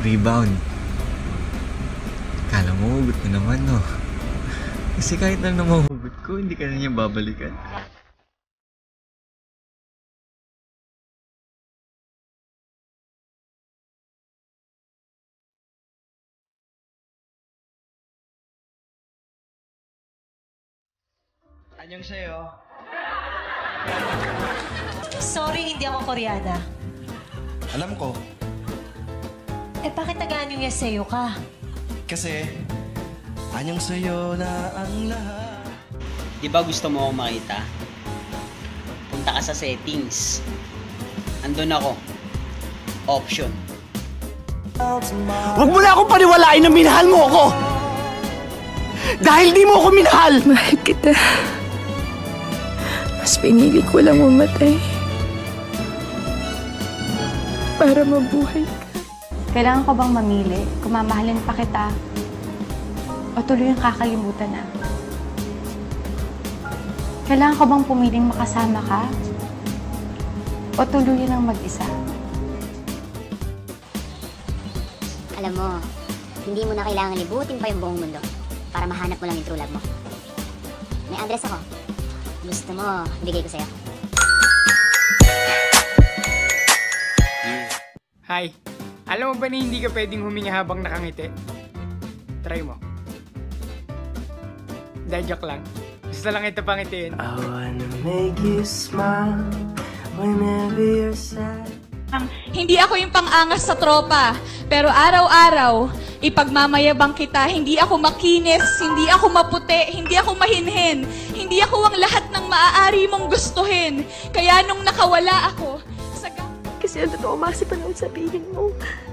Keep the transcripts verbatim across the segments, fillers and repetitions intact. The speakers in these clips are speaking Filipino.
rebound. Kala mo, hugot ko naman, no? Kasi kahit na naman hugot ko, hindi ka na niya babalikan. Anyong sa'yo? Sorry, hindi ako Koreana. Alam ko. Eh, bakit nag-anyong yaseyo ka? Kasi, anyong sa'yo na ang lahat. Di ba gusto mo akong makita? Punta ka sa settings. Andun ako. Option. Huwag mo na akong paniwalain na minahal mo ako! Dahil di mo ako minahal! Mahal kita. Mas pinili ko lang mamatay para mabuhay ka. Kailangan ko bang mamili kung mamahalin pa kita o tuloy ang kakalimutan na? Kailangan ko bang pumiling makasama ka o tuluyan ang mag-isa? Alam mo, hindi mo na kailangan libutin pa yung buong mundo para mahanap mo lang yung true love mo. May address ako. Gusto mo, bigay ko sa'yo. Hi. Alam mo ba na hindi ka pwedeng huminga habang nakangiti? Try mo. Dahil joke lang. Gusto lang ito pangitiin. I wanna make you smile whenever you're sad. Hindi ako yung pang-angas sa tropa, pero araw-araw, ipagmamayabang kita, hindi ako makinis, hindi ako maputi, hindi ako mahinhin, hindi ako ang lahat ng maaari mong gustuhin. Kaya nung nakawala ako, sa Kasi ang totoo, Masi, pa naman sabihin mo.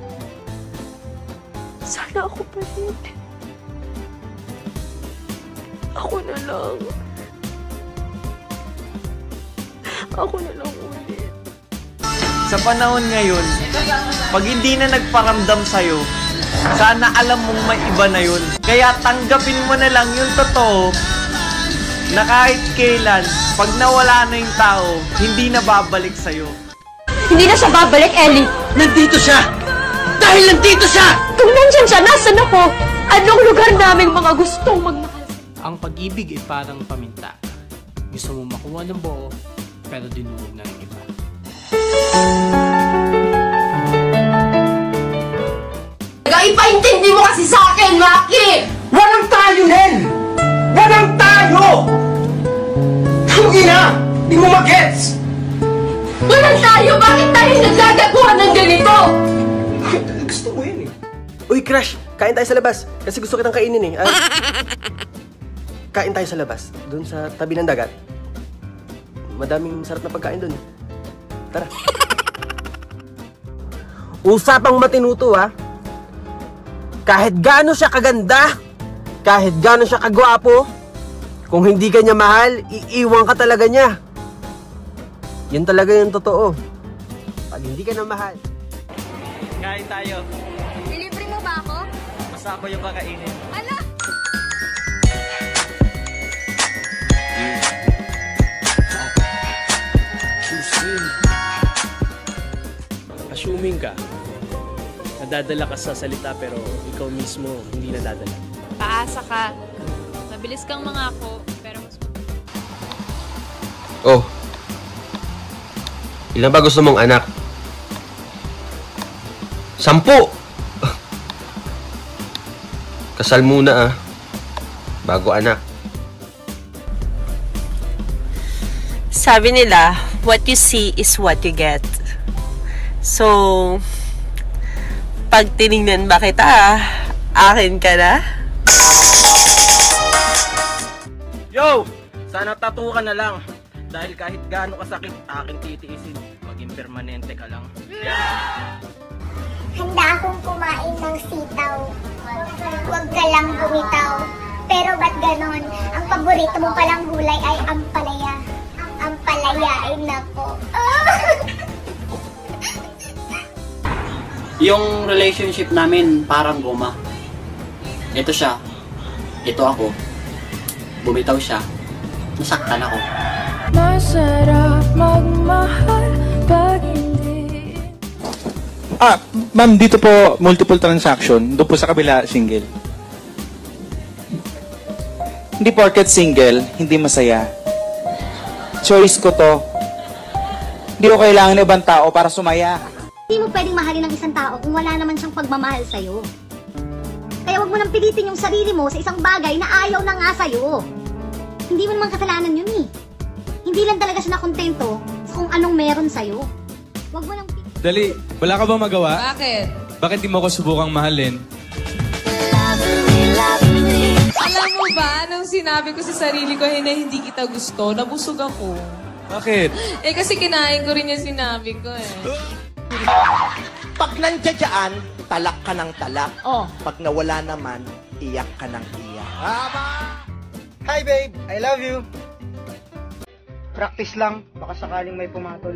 Sana ako pa rin. Ako na lang. Ako na lang ulit. Sa panahon ngayon, pag hindi na nagparamdam sa'yo, sana alam mong may iba na yun. Kaya tanggapin mo na lang yung totoo na kahit kailan, pag nawala na yung tao, hindi na babalik sa'yo. Hindi na siya babalik, Ellie! Nandito siya! Dahil nandito siya! Kung nandyan siya, nasan ako? Anong lugar naming mga gustong magmahal? Ang pag-ibig ay parang paminta. Gusto mo makuha ng buo, pero dinulog na ng iba. Ipaintindi mo kasi sa akin, Maki! Walang tayo, Nen! Walang tayo! Tugi na! Di mo mag-gets! Walang tayo! Bakit tayo nagagagawa ng ganito? Gusto mo yun eh. Uy, Crush! Kain tayo sa labas. Kasi gusto kitang kainin eh. Ay, kain tayo sa labas. Doon sa tabi ng dagat. Madaming sarap na pagkain doon. Tara. Usapang matinuto ah. Kahit gaano siya kaganda, kahit gaano siya kagwapo, kung hindi ka niya mahal, iiwan ka talaga niya. Yun talaga yung totoo. Pag hindi ka na mahal. Kain tayo. Delivery mo ba ako? Basta ako yung kakainin. Ala! Assuming ka, nadadala ka sa salita pero ikaw mismo hindi nadadala. paasa ka. Mabilis kang mangako, pero mas... Oh. Ilan ba gusto mong anak? Sampu! Kasal muna ah. Bago anak. Sabi nila, what you see is what you get. So, pag tinignan ba kita, akin ka na? Yo! Sana tattoo ka na lang. Dahil kahit gaano kasakit, aking titiisin. Maging permanente ka lang. Handa akong kumain ng sitaw. Huwag ka lang bumitaw. Pero ba't ganon? Ang paborito mo palang gulay ay ampalaya. Ampalaya ay nako. Yung relationship namin parang goma. Ito siya. Ito ako. Bumitaw siya. Nasaktan ako. Masarap magmahal pag hindi. Ah, ma'am, dito po multiple transaction. Doon po sa kabila, single. Hindi porket single, hindi masaya. Choice ko to. Hindi ko kailangan ng ibang tao para sumaya. Hindi mo pwedeng mahalin ng isang tao kung wala naman siyang pagmamahal sa'yo. Kaya wag mo nang pilitin yung sarili mo sa isang bagay na ayaw na nga sa'yo. Hindi mo naman kasalanan yun eh. Hindi lang talaga siya nakontento sa kung anong meron sa'yo. Wag mo nang... Dali, wala ka ba magawa? Bakit? Bakit di mo ako subukang mahalin? Alam mo ba, nung sinabi ko sa sarili ko na hindi kita gusto, nabusog ako. Bakit? Eh kasi kinain ko rin yung sinabi ko eh. Pag nandiyan, talak ka ng talak. Oh. Pag nawala naman, iyak ka ng iyak. Hi babe, I love you. Practice lang, baka sakaling may pumatol.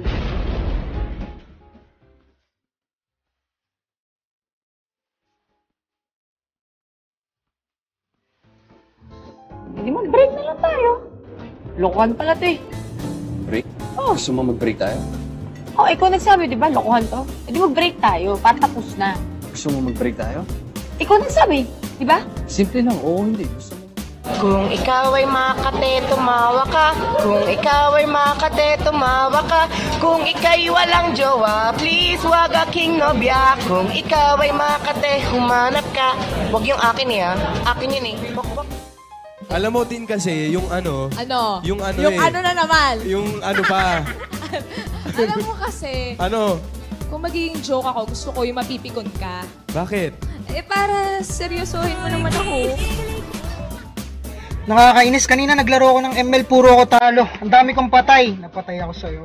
Hindi mag-break na lang tayo. Lokohan pala to eh. Break? Oh. Gusto mo mag-break tayo? Oh, ikaw nagsabi, di ba? Lokohan to. Hindi mag-break tayo, para tapos na. Gusto mo mag-break tayo? Ikaw nagsabi, di ba? Simple lang, oo hindi. Gusto mo. Kung ikaw ay makate, tumawa ka. Kung ikaw ay makate, tumawa ka. Kung ika'y walang jowa, please wag aking nobya. Kung ikaw ay makate, humanap ka. Wag yung akin eh, ha? Akin yun eh. Alam mo din kasi, yung ano... Ano? Yung ano Yung eh. ano na naman? Yung ano pa. Alam mo kasi... Ano? Kung magiging joke ako, gusto ko yung mapipikon ka. Bakit? Eh, para seryosohin mo naman ako. Nakakainis, kanina naglaro ako ng M L, puro ako talo. Ang dami kong patay. Napatay ako sa'yo.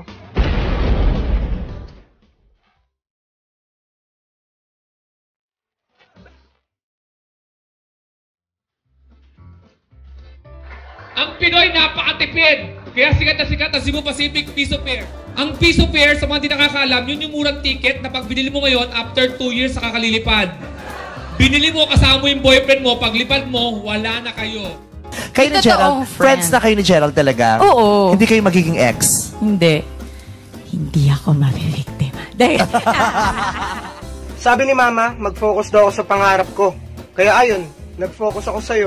Ang Pinoy napakatipid. Kaya sikat na sikat ang Cebu Pacific Piso Fare. Ang Piso Fare, sa mga di nakakaalam, yun yung murang ticket na pag binili mo ngayon, after two years sa kakalilipad. Binili mo, kasama mo yung boyfriend mo, paglipad mo, wala na kayo. Kayo ni Gerald, friends na kayo ni Gerald talaga? Oo. Hindi kayo magiging ex? Hindi. Hindi ako mabibiktima. Dahil... Sabi ni Mama, mag-focus daw ako sa pangarap ko. Kaya ayun, nag-focus ako sa'yo.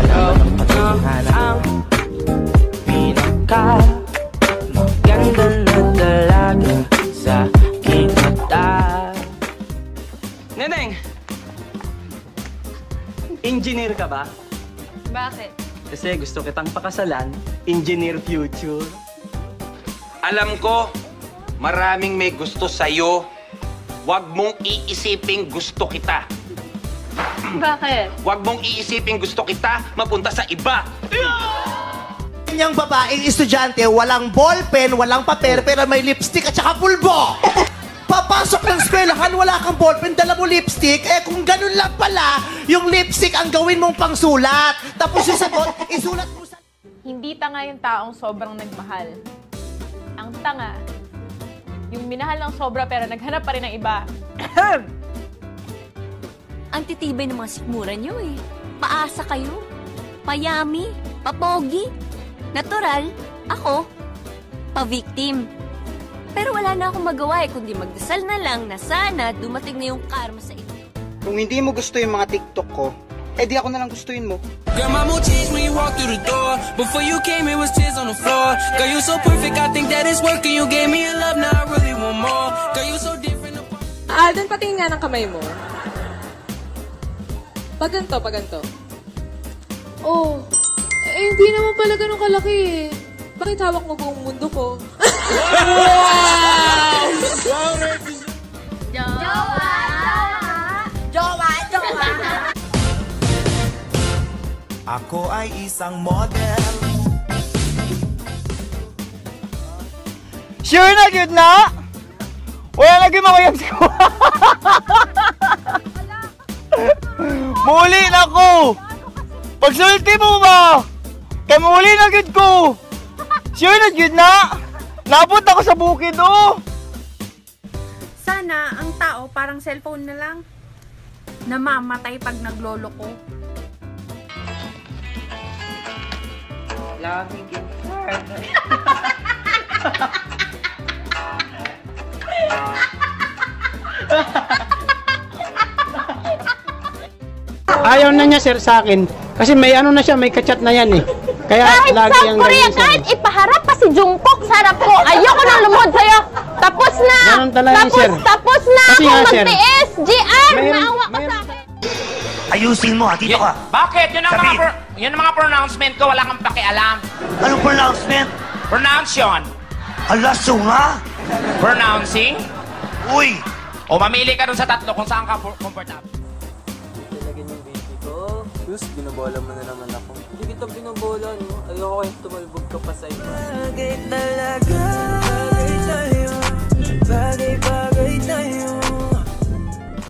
Ang pinaka maganda na dalaga sa aking mata. Neneng! Engineer ka ba? Bakit? Kasi gusto kitang pakasalan, engineer future. Alam ko, maraming may gusto sa'yo. Huwag mong iisiping gusto kita. Bakit? Huwag mong iisiping gusto kita, mapunta sa iba. Yung babaeng estudyante, walang ballpen, walang paper, pero may lipstick at saka pulbo. Papasok ng eskwelahan, wala kang ballpen, dala mo lipstick. Eh kung ganun lang pala, yung lipstick ang gawin mong pangsulat. Tapos yung sagot, isulat mo sa... Hindi tanga yung taong sobrang nagmahal. Ang tanga, yung minahal ng sobra pero naghanap pa rin ng iba. Ang titibay ng mga sikmura nyo eh. Paasa kayo. Payami. Papogi. Natural. Ako. Pa-victim. Pero wala na akong magawa eh, kundi magdasal na lang na sana dumating na yung karma sa ito. Kung hindi mo gusto yung mga TikTok ko, eh di ako na lang gustuin mo. Girl, my mood changed when you walked through the door. Before you came, it was tears on the floor. Girl, you so perfect, I think that it's working. You gave me a love, now I really want more. Girl, you so different. Alden, patingin nga ng kamay mo. Pag ganito, pag ganito. Oh, eh, hindi naman pala ganun kalaki eh. Bakit hawak mo buong mundo ko? Wow! Jowa! Jowa! Jowa! Ako ay isang model. Sure na, good na? Wala lagi makayag ko. Muli na ko! Pagsulti mo ba? Kaya muli na good ko! Sure na good na? Napot ako sa bukid oh! Sana ang tao parang cellphone na lang. Namamatay pag nagloloko. Lagi kita. ayaw na niya, sir, sa akin. Kasi may ano na siya, may kachat na yan eh. Kaya kahit lagi South ang Korea, ganyan, sir. kahit ipaharap pa si Jungkook sa harap ko, ayoko nang lumod sa'yo. Tapos na! Ganun talaga yun, tapos, sir. tapos na Kasi ako nga, sir, magtiis! G R! mayroon- Naawa ka sa akin! Ayusin mo ha, dito ka. Bakit? Yun ang, mga, Sabihin. pro- yun ang mga pronouncement ko, wala kang pakialam. Anong pronouncement? Pronounce yun. Ala, sunga. Pronouncing? Uy! O mamili ka dun sa tatlo kung saan ka for- comfortable. Talaga yung baby ko. Sus, binabola mo na naman ako. Hindi kita binabola, no? Ayoko kayong tumalbog ka pa sa iba. Bagay talaga. Bagay tayo. Bagay, bagay tayo.